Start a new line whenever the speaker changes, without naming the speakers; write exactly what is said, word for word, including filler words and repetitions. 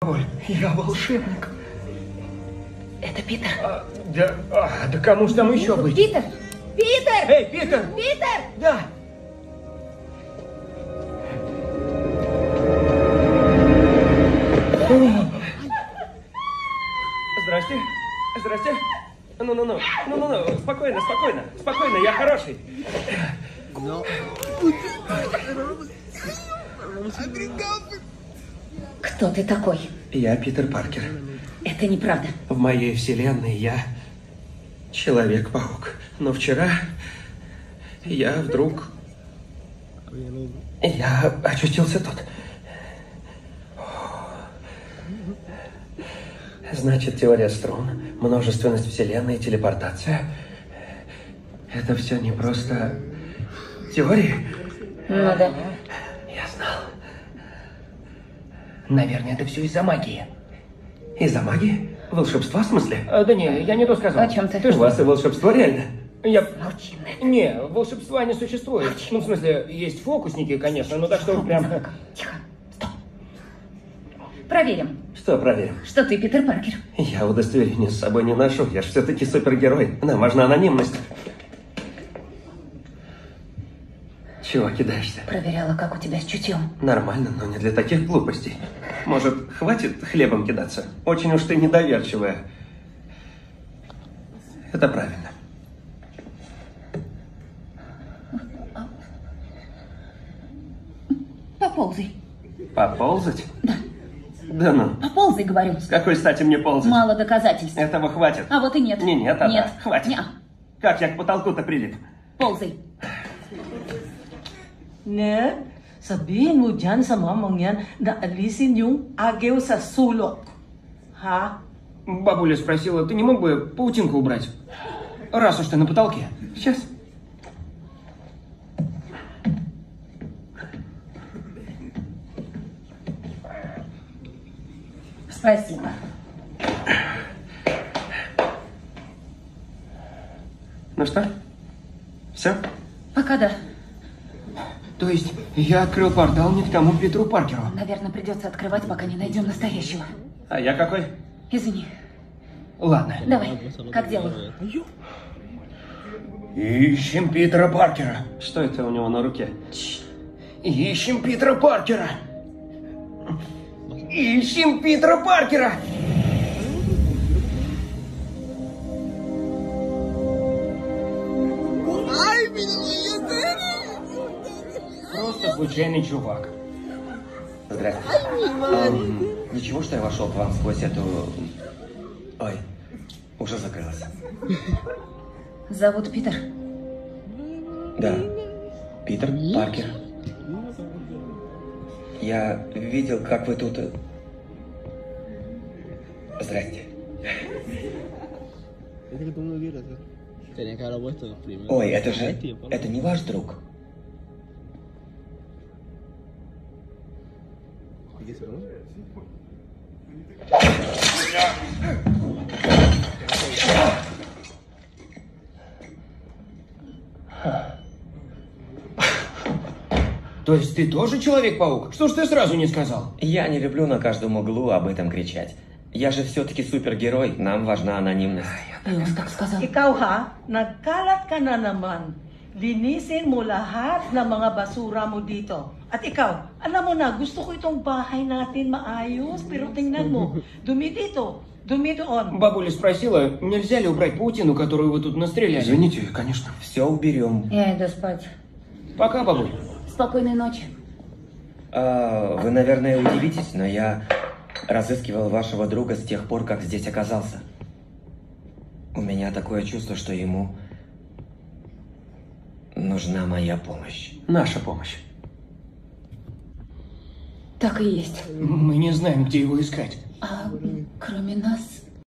Ой, я волшебник.
Это Питер.
А, да, а, да кому же там еще быть?
Питер! Питер!
Эй, Питер!
Питер!
Да. Здрасте. Здрасте. Ну-ну-ну. Ну-ну-ну. Спокойно, спокойно. Спокойно, я хороший.
Но...
Кто ты такой?
Я Питер Паркер.
Это неправда.
В моей вселенной я Человек-паук. Но вчера я вдруг... Я очутился тут. Значит, теория струн, множественность вселенной, телепортация. Это все не просто теории?
Ну да.
Я знал. Наверное, это все из-за магии. Из-за магии? Волшебства, в смысле? А, да не, я не то сказал.
О чем ты?
Ты ж вас и волшебство реально. Я...
Молчи, Нед.
Не, волшебства не существует. Ну, в смысле, есть фокусники, конечно, но так что прям...
Тихо. Стоп. Проверим.
Что проверим?
Что ты Питер Паркер.
Я удостоверение с собой не ношу. Я ж все-таки супергерой. Нам важна анонимность. Чего кидаешься?
Проверяла, как у тебя с чутьем.
Нормально, но не для таких глупостей. Может, хватит хлебом кидаться? Очень уж ты недоверчивая. Это правильно.
Поползай.
Поползать?
Да.
Да ну.
Поползай, говорю.
С какой стати мне ползать?
Мало доказательств.
Этого хватит.
А вот и нет.
Не, нет, а
Нет.
да. Хватит.
Неа.
Как я к потолку-то прилип?
Ползай.
Ned, sabihin mo dyan sa mamang yan na alisin yung agyo sa sulok. Ha?
Бабуля спросила, ты не мог бы паутинку убрать? Раз уж ты на потолке. Сейчас.
Спасибо.
Ну что? Все?
Пока да.
То есть я открыл портал не к тому Питеру Паркеру.
Наверное, придется открывать, пока не найдем настоящего.
А я какой?
Извини.
Ладно.
Давай. Как дела?
Ищем Питера Паркера. Что это у него на руке? Ищем Питера Паркера. Ищем Питера Паркера. Просто случайный чувак.
Здравствуйте. Эм, ничего, что я вошел к вам сквозь эту... Ой, уже закрылась.
Зовут Питер?
Да, Питер Паркер. Я видел, как вы тут... Здрасте. Ой, это же... Это не ваш друг?
То есть ты тоже Человек-паук? Что ж ты сразу не сказал?
Я не люблю на каждом углу об этом кричать. Я же все-таки супергерой, нам важна анонимность.
И он так сказал.
Ikaw ha, nagkalat ka na naman. Linisin mo lahat ng mga basura mo dito. At ikaw, alam mo na, gusto ko itong bahay natin maayos, pero tingnan mo, dumi dito, dumi doon.
Бабуля спросила, нельзя ли убрать паутину, которую вы тут настреляли? Извините, конечно.
Все уберем.
Я иду спать.
Пока, бабуль.
Спокойной ночи.
А, вы, наверное, удивитесь, но я разыскивал вашего друга с тех пор, как здесь оказался. У меня такое чувство, что ему нужна моя помощь.
Наша помощь.
Так и есть.
Мы не знаем, где его искать.
А кроме нас